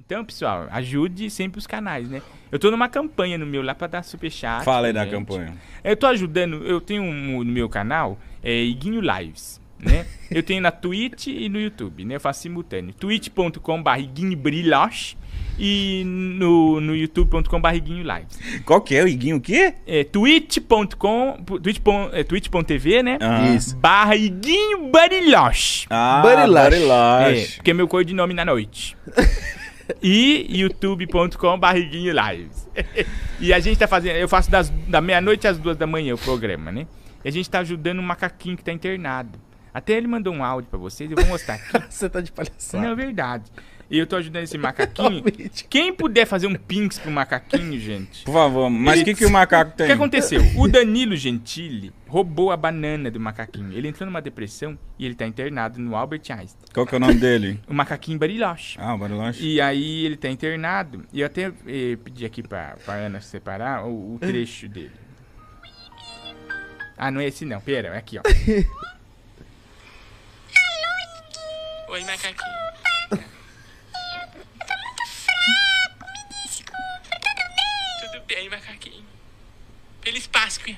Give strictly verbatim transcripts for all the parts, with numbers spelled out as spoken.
Então, pessoal, ajude sempre os canais, né? Eu tô numa campanha no meu lá pra dar superchat. Fala aí da gente. campanha. Eu tô ajudando, eu tenho um no meu canal, é Iguinho Lives, né? Eu tenho na Twitch e no YouTube, né? Eu faço simultâneo. twitch ponto com barra Iguinho Brilhoche e no, no youtube ponto com barra Iguinho Lives. Qual que é o Iguinho o quê? É twitch ponto com, twitch ponto, é, twitch ponto tv, né? Ah. Isso. Barra Iguinho Brilhoche. Ah, Barilash. É, Barilash. porque é meu codinome na noite. E youtube ponto com barriguinho lives. E a gente tá fazendo, eu faço das, da meia-noite às duas da manhã o programa, né? E a gente tá ajudando um macaquinho que tá internado. Até ele mandou um áudio pra vocês, eu vou mostrar aqui. Você tá de palhaçada. Não, é verdade. E eu tô ajudando esse macaquinho. Realmente. Quem puder fazer um pinks pro macaquinho, gente. Por favor, mas o Ele- que, que o macaco O tem? que aconteceu? O Danilo Gentili roubou a banana do macaquinho. Ele entrou numa depressão e ele tá internado no Albert Einstein. Qual que é o nome dele? O macaquinho Bariloche. Ah, o Barilash. E aí ele tá internado. E eu até eh, pedi aqui pra, pra Ana separar o, o trecho dele. Ah, não é esse não. Pera, é aqui, ó. Oi, macaquinho. Tudo bem, macaquinho. Feliz Páscoa.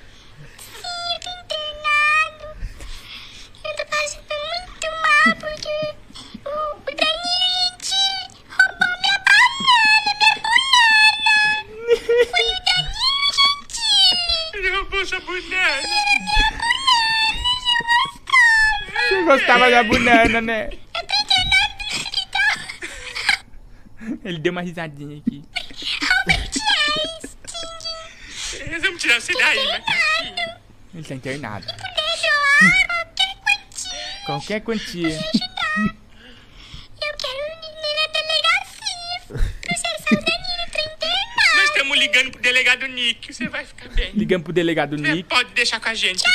Eu tô passando muito mal porque o, o Danilo Gentili roubou minha banana, minha banana. Foi o Danilo Gentili. Ele roubou sua banana. Você gostava da banana, né? Ele deu uma risadinha aqui. Vamos tirar você daí, macaquinho. Ele tá internado. Qualquer quantia. Eu quero ir na delegacia processar o Danilo pra internar. Nós estamos ligando pro delegado Nick. Você vai ficar bem. Ligamos pro delegado Nick. Pode deixar com a gente.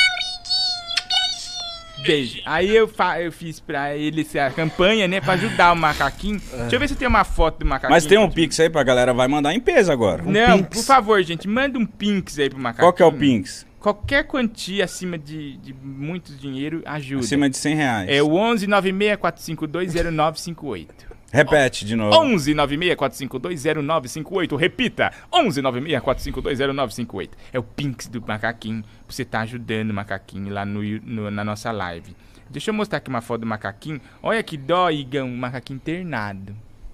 Beijo. Aí eu, fa eu fiz pra ele a campanha, né? Pra ajudar o macaquinho. Deixa eu ver se tem uma foto do macaquinho. Mas tem um Pix aí pra galera, vai mandar em peso agora. Não, Pinks. por favor, gente, manda um Pinks aí pro macaquinho. Qual que é o Pix? Qualquer quantia acima de, de muito dinheiro ajuda. Acima de cem reais. É o onze nove seis quatro cinco dois zero nove cinco oito. Repete de novo. onze nove seis quatro cinco dois zero nove cinco oito. Repita. onze nove seis quatro cinco dois zero nove cinco oito. É o Pinks do macaquinho. Pra você tá ajudando o macaquinho lá no, no- na nossa live. Deixa eu mostrar aqui uma foto do macaquinho. Olha que dó, Igão. O macaquinho internado.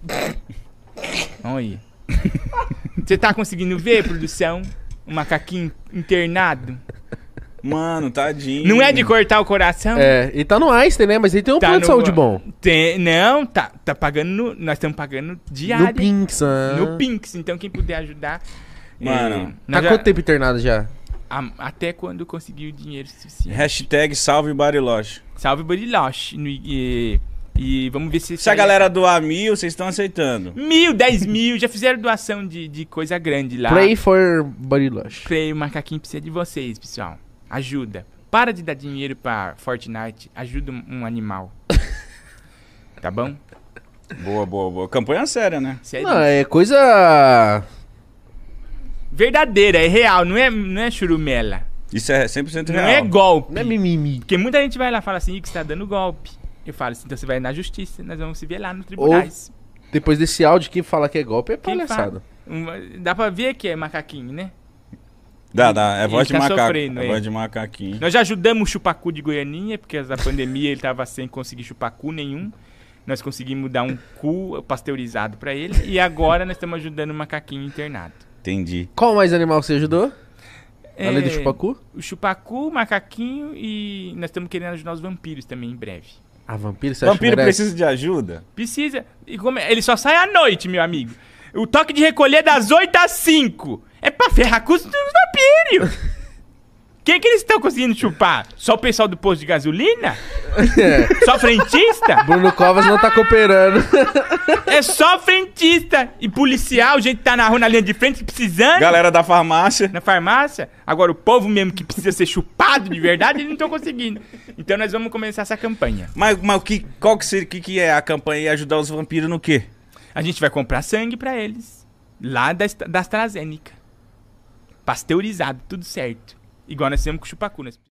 Olha. Você tá conseguindo ver, produção? O macaquinho internado. Mano, tadinho. Não é de cortar o coração? É, e tá no Einstein, né? Mas ele tem um Tá plano de no- saúde bom. Tem, não, tá, tá pagando. no- nós estamos pagando diário. No Pinks, ah. No Pinks. Então, quem puder ajudar. Mano, é, Tá nós já- quanto tempo internado já? a- até quando conseguir o dinheiro suficiente. Hashtag salve Bariloche. Salve Bariloche. no- E, e vamos ver se. Se a galera doar mil, vocês estão aceitando. Mil, dez mil. Já fizeram doação de, de coisa grande lá. Pray for Bariloche. Pray, o macaquinho precisa de vocês, pessoal. Ajuda. Para de dar dinheiro pra Fortnite. Ajuda um, um animal. Tá bom? Boa, boa, boa. Campanha séria, né? Sério. Não, é coisa... Verdadeira, é real, não é, não é churumela. Isso é cem por cento Não real. é golpe. Não é mimimi. Porque muita gente vai lá e fala assim, que você tá dando golpe. Eu falo assim, então você vai na justiça, nós vamos se ver lá nos tribunais. Depois desse áudio, quem fala que é golpe é Quem palhaçada. fala? Uma- dá pra ver que é macaquinho, né? Dá, dá. É voz de Ele tá macaco. sofrendo, É é. voz de macaquinho. Nós já ajudamos o Chupacu de Goianinha, porque da pandemia ele tava sem conseguir chupacu nenhum. Nós conseguimos dar um cu pasteurizado pra ele. E agora nós estamos ajudando o macaquinho internado. Entendi. Qual mais animal você ajudou? Além do É, chupacu? O chupacu, o macaquinho e nós estamos querendo ajudar os vampiros também em breve. Ah, vampiro, você acha que Vampiro merece? precisa de ajuda? Precisa. E como é- ele só sai à noite, meu amigo. O toque de recolher é das oito às cinco. É pra ferrar com os dos vampiros. Quem que eles estão conseguindo chupar? Só o pessoal do posto de gasolina? Só frentista? Bruno Covas não tá cooperando. É só frentista e policial, gente que tá na rua, na linha de frente, precisando. Galera da farmácia. Na farmácia. Agora, o povo mesmo que precisa ser chupado de verdade, eles não estão conseguindo. Então, nós vamos começar essa campanha. Mas, mas o que, qual que, seria, que, que é a campanha e ajudar os vampiros no quê? A gente vai comprar sangue pra eles. Lá da, Ast- da AstraZeneca. Pasteurizado, tudo certo. Igual nós temos com o chupacu. Nós